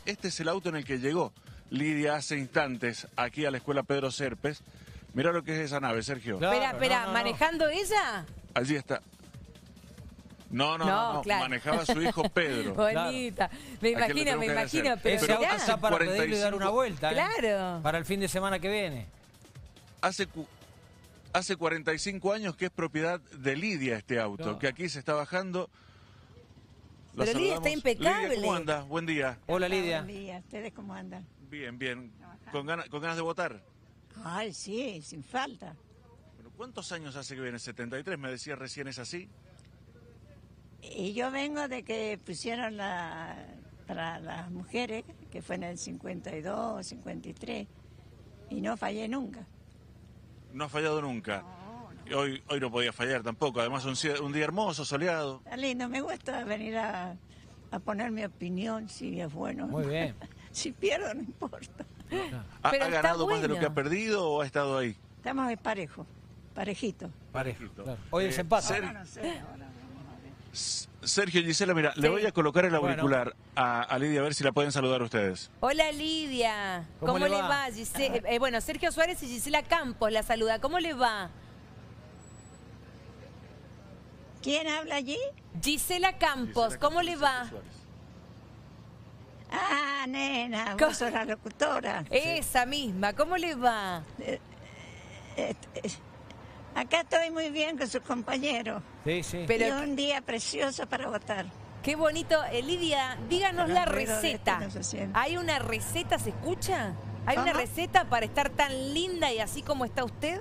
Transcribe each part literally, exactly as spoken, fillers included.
este es el auto en el que llegó Lidia hace instantes aquí a la escuela Pedro Serpes. Mirá lo que es esa nave, Sergio. Claro, espera, espera, no, no, no. ¿manejando ella? Allí está. No, no, No, no, no. claro. Manejaba su hijo Pedro. Bonita. Me ¿A quién le imagino, tengo me que imagino, agradecer? pero Ese Pero auto mirá. está para cuarenta y pedirle dar cinco una vuelta, ¿eh? Claro. Para el fin de semana que viene. Hace, cu- hace cuarenta y cinco años que es propiedad de Lidia este auto, Claro. que aquí se está bajando. La Pero Lidia saludamos. está impecable. Lidia, ¿cómo anda? Buen día. Hola, Lidia. Buen día, ¿ustedes cómo andan? Bien, bien. ¿Con ganas, con ganas de votar? Ay, sí, sin falta. Bueno, ¿cuántos años hace que viene? setenta y tres, me decía recién, ¿es así? Y yo vengo de que pusieron la, para las mujeres, que fue en el cincuenta y dos, cincuenta y tres, y no fallé nunca. No ha fallado nunca. Y Hoy, hoy no podía fallar tampoco. Además, un, cie- un día hermoso, soleado. Está lindo, me gusta venir a, a poner mi opinión, si es bueno. Muy bien. Si pierdo, no importa. ¿Ha, Pero ha está ganado más de lo bueno. que ha perdido o ha estado ahí? Estamos parejo, parejito. Parejo. Parejito. Claro. Hoy Eh, desempate. Ser- Ahora no sé, ahora vamos a ver. S- Sergio, Gisela, mira, le Sí. voy a colocar el Bueno. auricular a, a Lidia a ver si la pueden saludar ustedes. Hola Lidia, ¿Cómo ¿cómo, le le va? va? Gise- eh, eh, bueno, Sergio Suárez y Gisela Campos la saluda. ¿Cómo le va? ¿Quién habla allí? Gisela Campos, Gisela ¿cómo Campos le y va? Sergio Suárez. Ah, nena, ¿Cómo? vos sos la locutora. Esa misma, ¿cómo le va? Eh, eh, Acá estoy muy bien con sus compañeros. Sí, sí. Pero- Y un día precioso para votar. Qué bonito. Eh, Lidia, díganos la Hagan ruido de receta. esto, no se siente. ¿Hay una receta, se escucha? ¿Hay una ¿Cómo? receta para estar tan linda y así como está usted?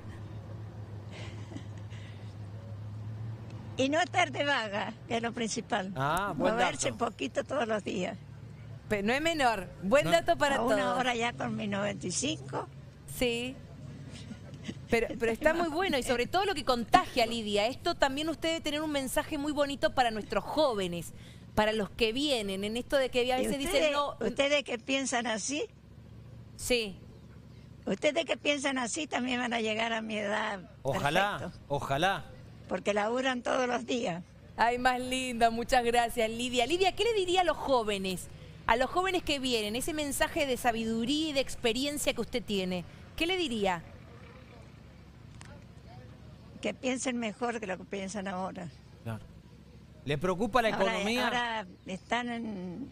Y no estar de vaga, que es lo principal. Ah, buen Moverse dato. poquito todos los días. Pe- No es menor. Buen No. dato para A una todos. hora ya con mi noventa y cinco. Sí. Pero, pero está muy bueno y sobre todo lo que contagia, Lidia. Esto también usted debe tener un mensaje muy bonito para nuestros jóvenes, para los que vienen, en esto de que a ¿Y veces ustedes, dicen no. ustedes que piensan así, Sí. ustedes que piensan así también van a llegar a mi edad. Ojalá, Perfecto, ojalá. porque laburan todos los días. Ay, más linda, muchas gracias, Lidia. Lidia, ¿qué le diría a los jóvenes? A los jóvenes que vienen, ese mensaje de sabiduría y de experiencia que usted tiene. ¿Qué le diría? Que piensen mejor que lo que piensan ahora. Claro. ¿Le preocupa la Ahora- economía? Ahora están en...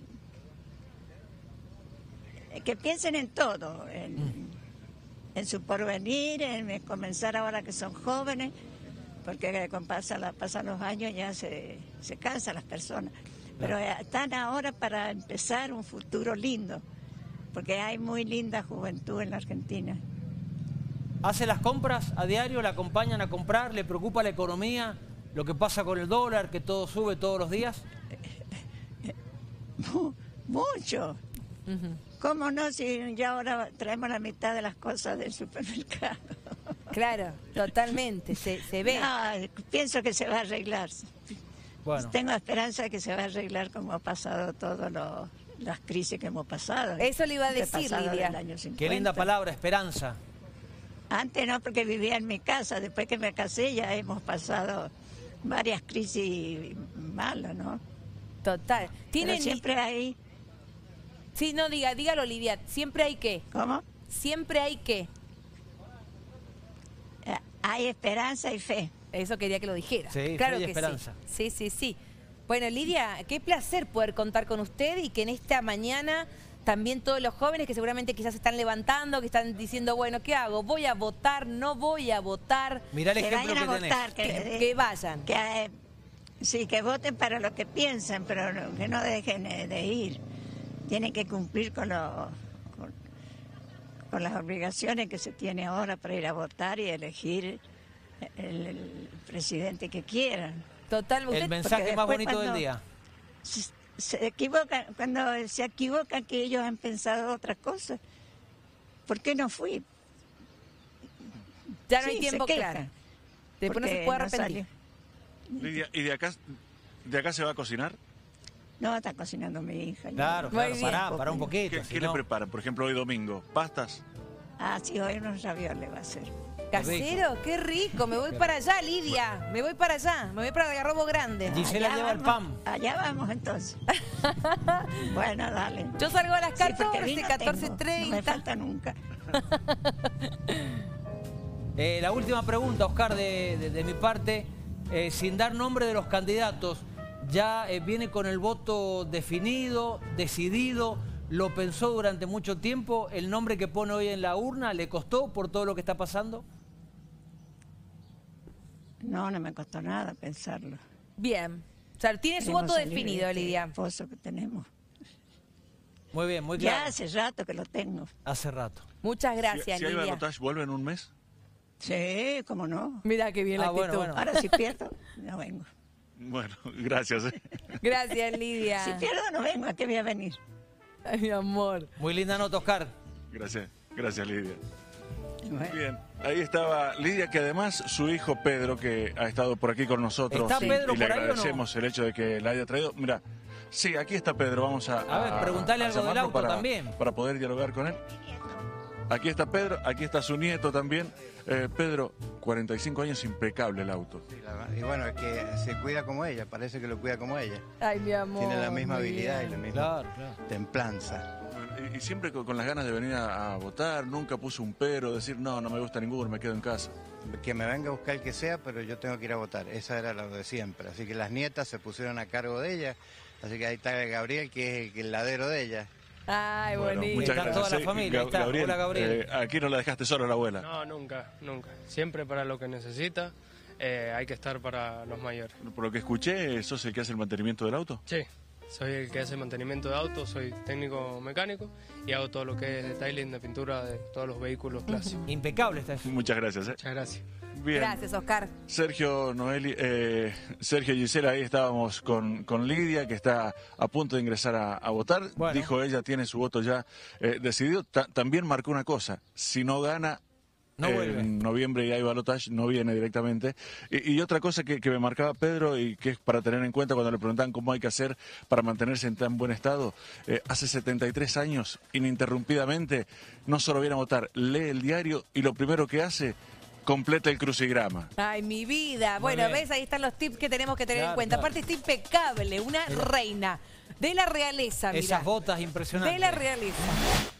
Que piensen en todo, en, Mm. en su porvenir, en comenzar ahora que son jóvenes, porque con pasa la- pasan los años ya se, se cansan las personas. Pero eh, están ahora para empezar un futuro lindo, porque hay muy linda juventud en la Argentina. ¿Hace las compras a diario? ¿La acompañan a comprar? ¿Le preocupa la economía? ¿Lo que pasa con el dólar, que todo sube todos los días? Mu- Mucho. Ujú. ¿Cómo no si ya ahora traemos la mitad de las cosas del supermercado? Claro, totalmente, se, se ve. No, pienso que se va a arreglar. Bueno, Tengo esperanza de que se va a arreglar como ha pasado todas las crisis que hemos pasado. Eso le iba a He decir, pasado Lidia. del año cincuenta. qué linda palabra, esperanza. Antes no, porque vivía en mi casa. Después que me casé ya hemos pasado varias crisis malas, ¿no? Total. Pero ¿Tienen siempre hay... Sí, no, diga, dígalo, Lidia. Siempre hay que. ¿Cómo? Siempre hay que. Eh, Hay esperanza y fe. Eso quería que lo dijera. Sí, claro fe y que esperanza. sí. Sí, sí, sí. Bueno, Lidia, qué placer poder contar con usted y que en esta mañana también todos los jóvenes que seguramente quizás se están levantando, que están diciendo, bueno, ¿qué hago? ¿Voy a votar? ¿No voy a votar? Mirá el Que ejemplo vayan a que tenés. votar, que, Que, que vayan. que, eh, sí, que voten para lo que piensan, pero no- que no dejen eh, de ir. Tienen que cumplir con, lo- con, con las obligaciones que se tiene ahora para ir a votar y elegir el, el presidente que quieran. Total, usted, El mensaje más después bonito del cuando- día. Se, se equivocan, cuando se equivocan que ellos han pensado otras cosas, ¿por qué no fui? ya no hay Sí, tiempo se quejan, claro. Después no se porque puede no arrepentir. salió. Lidia, ¿y de acá, de acá se va a cocinar? No, está cocinando mi hija. ya. Claro, Muy claro, bien. pará, pará un ¿Qué, poquito. si qué le no- preparan? Por ejemplo, hoy domingo. ¿Pastas? Ah, sí, hoy unos ravioles va a ser. ¿Casero? Qué rico. Me voy para allá, Lidia. Me voy para allá. Me voy para el Algarrobo Grande. Gisela Allá lleva el vamos, pan. Allá vamos entonces. Bueno, dale. Yo salgo a las Sí, porque catorce, vino catorce tengo, No me treinta. falta nunca. Eh, la última pregunta, Oscar, de, de- de mi parte, eh, sin dar nombre de los candidatos, ¿ya eh, viene con el voto definido, decidido? ¿Lo pensó durante mucho tiempo? ¿El nombre que pone hoy en la urna le costó por todo lo que está pasando? No, no me costó nada pensarlo. Bien. O sea, tiene su Queremos voto salir definido, de este Lidia. pozo que tenemos. Muy bien, muy Ya claro. hace rato que lo tengo. Hace rato. Muchas Si, gracias, si hay Lidia. balotaje, ¿vuelve en un mes? Sí, cómo no. Mira qué bien la Ah, bueno, actitud. bueno. Ahora si pierdo, no vengo. Bueno, gracias. ¿eh? Gracias, Lidia. Si pierdo, no vengo. ¿A qué voy a venir? Ay, mi amor. Muy linda nota, Oscar. Gracias, gracias Lidia. Bueno. Bien, ahí estaba Lidia, que además su hijo Pedro, que ha estado por aquí con nosotros, ¿Está y- Pedro y le por ahí o no? agradecemos el hecho de que la haya traído. Mira, sí, aquí está Pedro, vamos a, A ver, preguntale algo del llamarlo auto para, también. para poder dialogar con él. Aquí está Pedro, aquí está su nieto también. Eh, Pedro, cuarenta y cinco años, impecable el auto. Sí, la- y bueno, es que se cuida como ella, parece que lo cuida como ella. Ay, mi amor. Tiene la misma muy habilidad bien. y la misma Claro, claro. templanza. Y, y siempre con, con las ganas de venir a, a votar, nunca puso un pero, decir, no, no me gusta ninguno, me quedo en casa. Que me venga a buscar el que sea, pero yo tengo que ir a votar. Esa era lo de siempre. Así que las nietas se pusieron a cargo de ella. Así que ahí está Gabriel, que es el ladero de ella. Ay, Bueno, bonito. muchas Está gracias. toda la eh, familia, ahí está. Gabriel, Hola, Gabriel. eh, aquí no la dejaste sola la abuela. No, nunca, nunca. Siempre para lo que necesita, eh, hay que estar para los mayores. Por lo que escuché, ¿sos el que hace el mantenimiento del auto? Sí, soy el que hace mantenimiento de autos, soy técnico mecánico y hago todo lo que es detailing de pintura de todos los vehículos clásicos. Impecable está eso. Muchas gracias. ¿eh? Muchas gracias. Bien. Gracias, Oscar. Sergio, Noeli, eh, Sergio y Gisela, ahí estábamos con, con Lidia, que está a punto de ingresar a, a votar. Bueno. Dijo ella, tiene su voto ya eh, decidido. Ta- también marcó una cosa, si no gana... No vuelve. En noviembre y hay balotaje, no viene directamente. Y, y otra cosa que, que me marcaba Pedro y que es para tener en cuenta cuando le preguntan cómo hay que hacer para mantenerse en tan buen estado, eh, hace setenta y tres años, ininterrumpidamente, no solo viene a votar, lee el diario y lo primero que hace, completa el crucigrama. Ay, mi vida. Bueno, bien. ves, ahí están los tips que tenemos que tener en Claro, cuenta. claro. Aparte está impecable, una reina de la realeza, mira. Esas botas De impresionantes. la realeza.